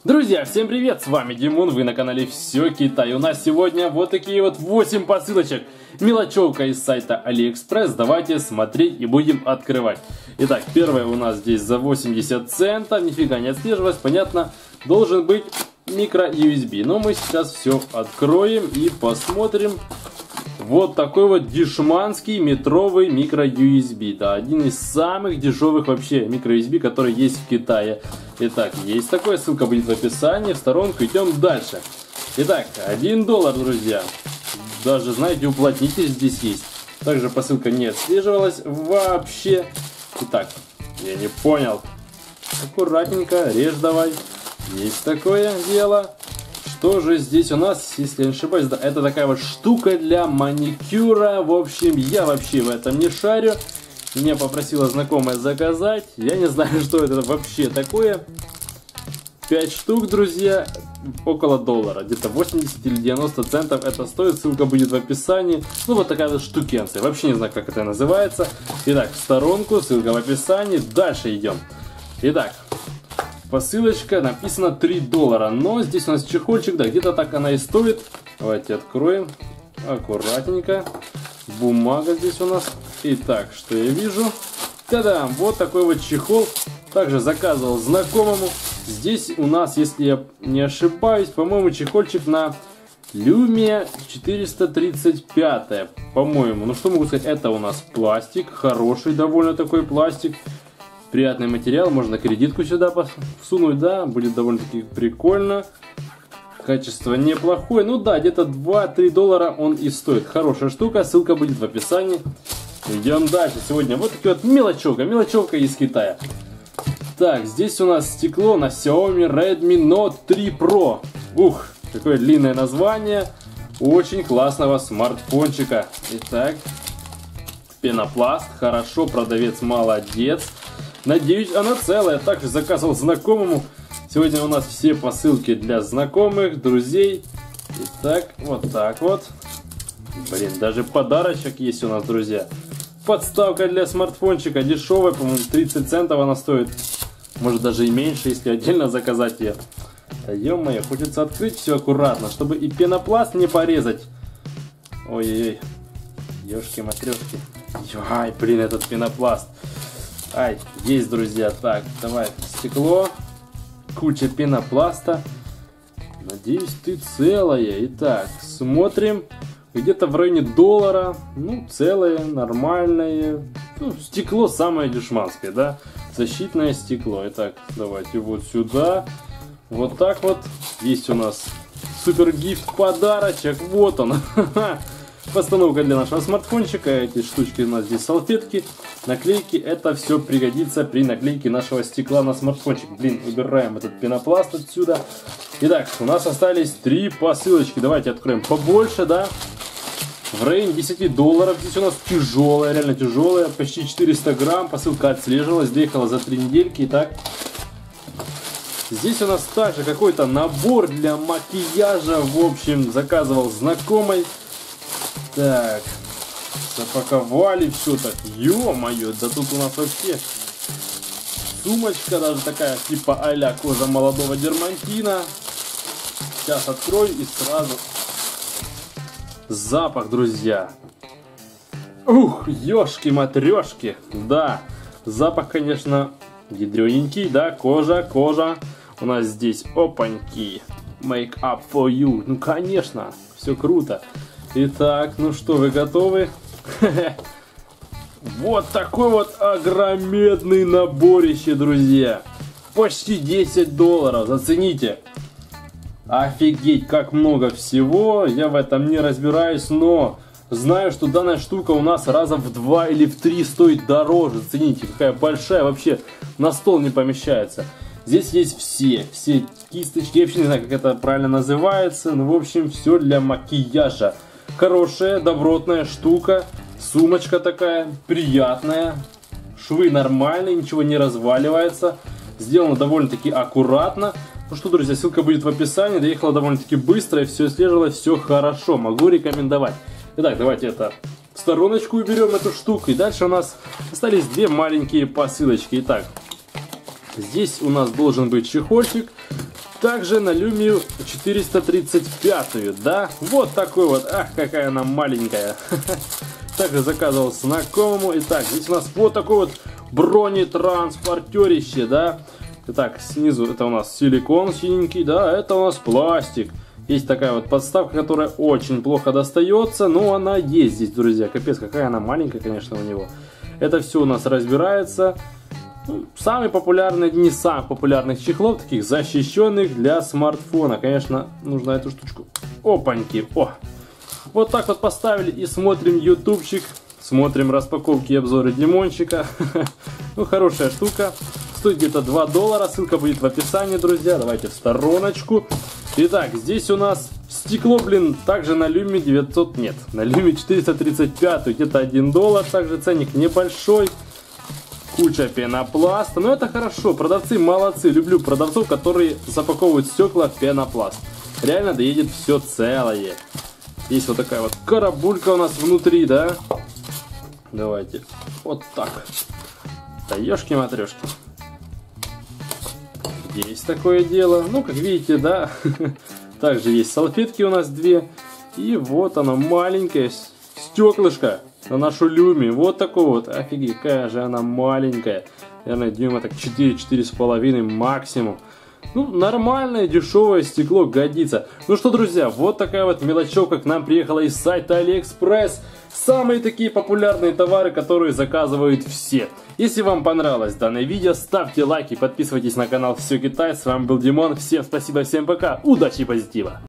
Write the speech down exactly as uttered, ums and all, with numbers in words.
Друзья, всем привет, с вами Димон, вы на канале Все Китай. У нас сегодня вот такие вот восемь посылочек. Мелочевка из сайта Алиэкспресс, давайте смотреть и будем открывать. Итак, первая у нас здесь за восемьдесят центов, нифига не отслеживалась, понятно, должен быть микро ю эс би. Но мы сейчас все откроем и посмотрим. Вот такой вот дешманский метровый микро ю эс би. Да, один из самых дешевых вообще микро ю эс би, который есть в Китае. Итак, есть такое, ссылка будет в описании, в сторонку, идем дальше. Итак, один доллар, друзья. Даже, знаете, уплотнитель здесь есть. Также посылка не отслеживалась вообще. Итак, я не понял. Аккуратненько, режь давай. Есть такое дело. Что же здесь у нас, если я не ошибаюсь, да, это такая вот штука для маникюра. В общем, я вообще в этом не шарю. Меня попросила знакомая заказать. Я не знаю, что это вообще такое. пять штук, друзья, около доллара. Где-то восемьдесят или девяносто центов это стоит. Ссылка будет в описании. Ну, вот такая вот штукенция. Вообще не знаю, как это называется. Итак, в сторонку, ссылка в описании. Дальше идем. Итак, посылочка, написано три доллара. Но здесь у нас чехольчик, да, где-то так она и стоит. Давайте откроем. Аккуратненько. Бумага здесь у нас. Итак, что я вижу? Та-дам! Вот такой вот чехол. Также заказывал знакомому. Здесь у нас, если я не ошибаюсь, по-моему, чехольчик на Lumia четыреста тридцать пять. По-моему. Ну что могу сказать? Это у нас пластик. Хороший довольно такой пластик. Приятный материал. Можно кредитку сюда всунуть, да. Будет довольно-таки прикольно. Качество неплохое. Ну да, где-то два-три доллара он и стоит. Хорошая штука. Ссылка будет в описании. Идем дальше. Сегодня вот такая вот мелочевка. Мелочевка из Китая. Так, здесь у нас стекло на Xiaomi Redmi Note три Pro. Ух, какое длинное название. Очень классного смартфончика. Итак, пенопласт. Хорошо, продавец молодец. Надеюсь, она целая. Также заказывал знакомому. Сегодня у нас все посылки для знакомых, друзей. Итак, вот так вот. Блин, даже подарочек есть у нас, друзья. Подставка для смартфончика дешевая, по-моему, тридцать центов она стоит. Может даже и меньше, если отдельно заказать ее. Да ё-моё, хочется открыть все аккуратно, чтобы и пенопласт не порезать. Ой-ой-ой. Ёшки-матрёшки. Ай, блин, этот пенопласт. Ай, есть, друзья. Так, давай, стекло. Куча пенопласта. Надеюсь, ты целая. Итак, смотрим. Где-то в районе доллара. Ну, целое, нормальное. Ну, стекло самое дешманское, да? Защитное стекло. Итак, давайте вот сюда. Вот так вот. Есть у нас супер гифт подарочек. Вот он. Постановка для нашего смартфончика. Эти штучки у нас здесь салфетки, наклейки. Это все пригодится при наклейке нашего стекла на смартфончик. Блин, убираем этот пенопласт отсюда. Итак, у нас остались три посылочки. Давайте откроем побольше, да. В районе десяти долларов. Здесь у нас тяжелая, реально тяжелая. Почти четыреста грамм. Посылка отслеживалась, доехала за три недельки. Итак, здесь у нас также какой-то набор для макияжа. В общем, заказывал знакомый. Так, запаковали все так. Ё-моё, да тут у нас вообще сумочка даже такая, типа а-ля кожа молодого дермантина. Сейчас открою и сразу запах, друзья. Ух, ёшки-матрёшки. Да, запах, конечно, ядрёненький, да, кожа, кожа. У нас здесь опаньки. Make up for you. Ну, конечно, все круто. Итак, ну что, вы готовы? Вот такой вот огромный наборище, друзья. Почти десять долларов, зацените. Офигеть, как много всего. Я в этом не разбираюсь, но знаю, что данная штука у нас раза в два или в три стоит дороже. Зацените, какая большая, вообще на стол не помещается. Здесь есть все, все кисточки. Я вообще не знаю, как это правильно называется. Ну, в общем, все для макияжа. Хорошая, добротная штука. Сумочка такая, приятная. Швы нормальные, ничего не разваливается. Сделано довольно-таки аккуратно. Ну что, друзья, ссылка будет в описании. Доехала довольно-таки быстро и все слежалось, все хорошо. Могу рекомендовать. Итак, давайте это в стороночку уберем, эту штуку. И дальше у нас остались две маленькие посылочки. Итак, здесь у нас должен быть чехольчик. Также на Lumia четыреста тридцать пять, да, вот такой вот, ах, какая она маленькая. Также заказывал знакомому. Итак, здесь у нас вот такой вот бронетранспортерище, да. Итак, снизу это у нас силикон синенький, да, это у нас пластик. Есть такая вот подставка, которая очень плохо достается, но она есть здесь, друзья. Капец, какая она маленькая, конечно, у него. Это все у нас разбирается. Самый популярный, не самых популярных чехлов, таких защищенных для смартфона. Конечно, нужно эту штучку. Опаньки, о! Вот так вот поставили и смотрим ютубчик. Смотрим распаковки и обзоры Димончика. Ну, хорошая штука. Стоит где-то два доллара. Ссылка будет в описании, друзья. Давайте в стороночку. Итак, здесь у нас стекло, блин, также на Lumia девятьсот, нет, на Lumia четыреста тридцать пять, где-то один доллар. Также ценник небольшой. Куча пенопласта, но это хорошо, продавцы молодцы, люблю продавцов, которые запаковывают стекла в пенопласт. Реально доедет все целое. Есть вот такая вот карабулька у нас внутри, да. Давайте, вот так. Да ешки-матрешки. Есть такое дело, ну как видите, да. Также есть салфетки у нас две. И вот оно, маленькое стеклышко. На нашу Lumia. Вот такой вот. Офигеть, какая же она маленькая. Наверное, дюйма так четыре-четыре с половиной максимум. Ну, нормальное, дешевое стекло годится. Ну что, друзья, вот такая вот мелочевка к нам приехала из сайта AliExpress. Самые такие популярные товары, которые заказывают все. Если вам понравилось данное видео, ставьте лайки, подписывайтесь на канал Все Китай. С вами был Димон. Всем спасибо, всем пока. Удачи и позитива.